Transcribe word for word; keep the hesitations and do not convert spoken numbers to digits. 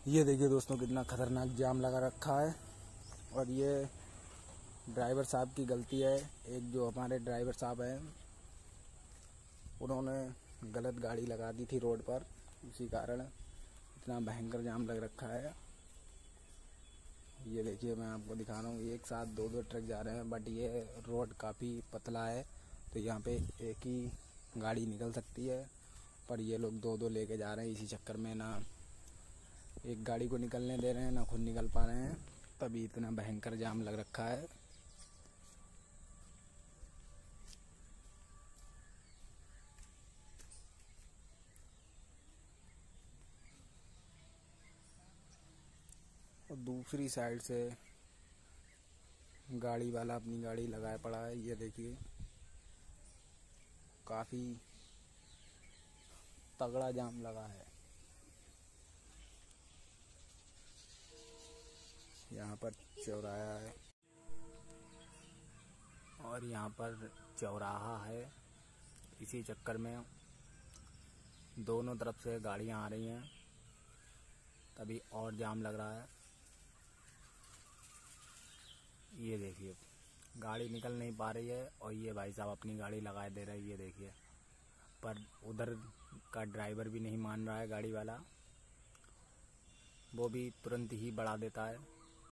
ये देखिए दोस्तों कितना खतरनाक जाम लगा रखा है। और ये ड्राइवर साहब की गलती है। एक जो हमारे ड्राइवर साहब हैं उन्होंने गलत गाड़ी लगा दी थी रोड पर, इसी कारण इतना भयंकर जाम लग रखा है। ये देखिए मैं आपको दिखा रहा हूँ, एक साथ दो दो ट्रक जा रहे हैं, बट ये रोड काफ़ी पतला है तो यहाँ पे एक ही गाड़ी निकल सकती है, पर ये लोग दो दो लेके जा रहे हैं। इसी चक्कर में ना एक गाड़ी को निकलने दे रहे हैं ना खुद निकल पा रहे हैं, तभी इतना भयंकर जाम लग रखा है। और दूसरी साइड से गाड़ी वाला अपनी गाड़ी लगाए पड़ा है। ये देखिए काफ़ी तगड़ा जाम लगा है। यहाँ पर चौराहा है और यहाँ पर चौराहा है, इसी चक्कर में दोनों तरफ से गाड़ियाँ आ रही हैं, तभी और जाम लग रहा है। ये देखिए गाड़ी निकल नहीं पा रही है और ये भाई साहब अपनी गाड़ी लगाए दे रहे हैं। ये देखिए, पर उधर का ड्राइवर भी नहीं मान रहा है, गाड़ी वाला वो भी तुरंत ही बढ़ा देता है।